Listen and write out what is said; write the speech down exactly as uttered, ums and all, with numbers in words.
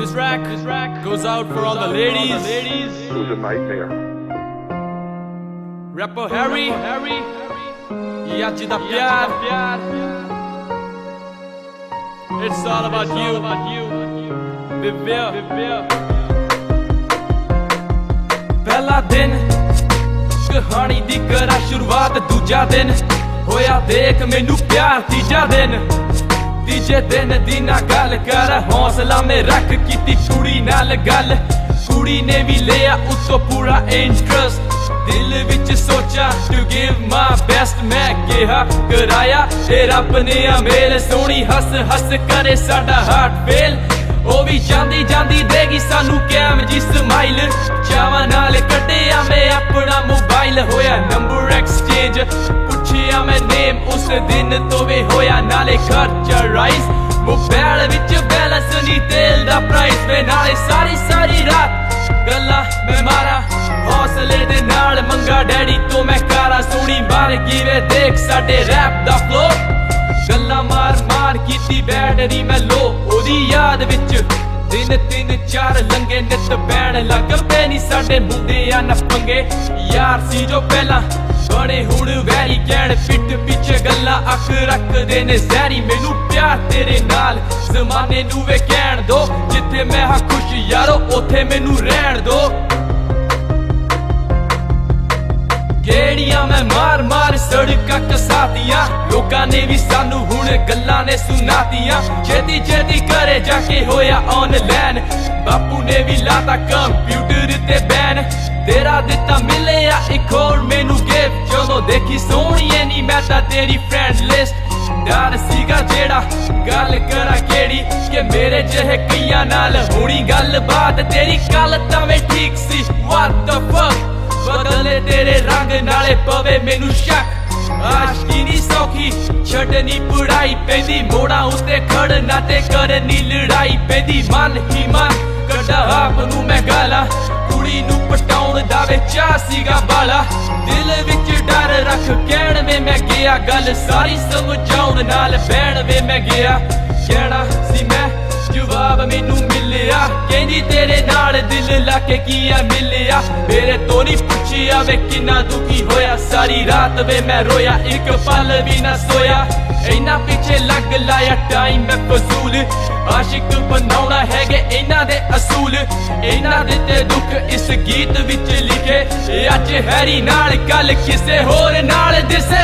This track, this track goes out for all the ladies. It was a nightmare. Rapper Harry, Harry, ये आज दा प्यार, प्यार. It's all about you, about you. Vivya, Vivya. पहला दिन कहानी दी करा शुरुआत दूजा दिन होया देख मैनू प्यार तीजा दिन तीजे दिन दी ना गल कर हौसला में रख कीती कुड़ी नाल गल कुड़ी ने भी लिया उसको पूरा इंटरेस्ट दिल विच सोचा टू गिव माय बेस्ट मैं कहा कराया ते रब ने मेल सोहनी हस हस करे साडा हार्ट फेल ओ भी जांदी जांदी देगी सानू कैम जी स्माइल चावा नाल कड्डिया मैं अपना मोबाइल होया नंबर एक्सचेंज पुछिया मैं नेम उस दिन तो वे होया नाले खर्चा राइस मोबाइल विच बैलेंस नी तेल दा प्राइस वे नाले सारी सारी रात गल्ला मैं मारा हौसले दे नाल मंगा डैडी तो मैं कारा सोहनी मार गई वे देख साडे रैप दा फ्लो गल्ला मार मार कीती बैटरी मैं लो ओदी याद विच दिन तीन चार लंगे नित बैण लग पे नी साडे मुंडे आ न पंगे यार सी जो पहला बने हुण वैरी कहण पिट पिछे गल्ला अख रखदे ने जहरी मैनू प्यार तेरे नाल जमाने नू वे कहण दो जिथे मैं हां खुश यारो ओथे मैनू रहण दो गेड़ियां मैं मार मार सड़कां कसातियां लोकां ने भी सानू हुण गल्लां ने सुनातियां छेती छेती करे जाके होया ऑनलाइन बापू ने भी लाता कंप्यूटर ते बैन तेरा दिता मिलिया एक होर मैनू गिफ्ट जदों देखी सोहणीए नी मैं तां तेरी फ्रेंड लिस्ट डर सीगा जेड़ा गल करा केड़ी कि मेरे जहे कईयां नाल होनी गल बात तेरी गल तां मैं ठीक सी व्हाट द फक बदले तेरे रंग नाले पवे मैनू शक आशकी नी सौखी छड्डनी पढ़ाई पैंदी मोड़ा उत्ते खड़ना ते करनी लड़ाई पैंदी मन ही मन कड्डा आप नू मैं गाला कुड़ी नू पटाउण दा वे चाह सीगा बाला दिल विच डर रख कहण वे मैं गया गल सारी समझाउण नाल बैण वे मैं गया कहना सी मैं जवाब मैनू मिलिया कहंदी तेरे नाल दिल लाके किया मिलिया मेरे तो नहीं पुछिया वे किन्ना दुखी होया सारी रात वे मैं रोया एक पल भी ना सोया इन्ना पीछे लग लाया टाइम मैं फजूल आशिक बनाउणा हैगे इन्ना दे असूल इन्ना दे ते दुख इस गीत विच लिखे अज हैरी नाल कल किसे होर नाल दिसे